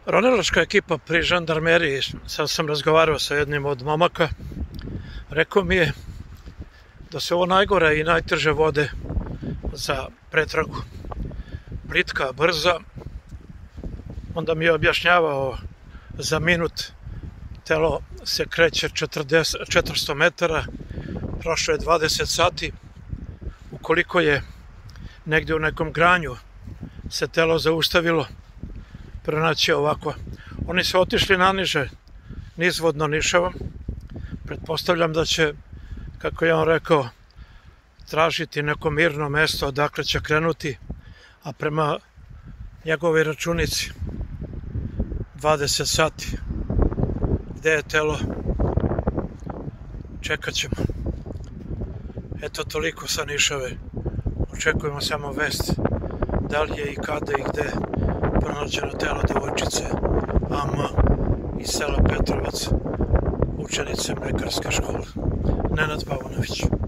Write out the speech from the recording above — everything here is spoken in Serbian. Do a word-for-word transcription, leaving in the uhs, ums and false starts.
Ronilačka ekipa pri žandarmeriji, sad sam razgovarao sa jednim od momaka, rekao mi je da se ovo najgore i najteže vode za pretragu. Plitka, brza, onda mi je objašnjavao za minut telo se kreće četiristo metara, prošlo je dvadeset sati, ukoliko je negdje u nekom granju se telo zaustavilo, pronaći ovako. Oni su otišli naniže, nizvodno Nišavom. Pretpostavljam da će, kako je on rekao, tražiti neko mirno mesto odakle će krenuti, a prema njegovoj računici dvadeset sati. Gde je telo? Čekat ćemo. Eto toliko sa Nišave. Očekujemo samo vest da li je i kada i gde pronađeno telo devojčice A M iz sela Petrovac, učenice mlekarske škole. Nenad Paunović.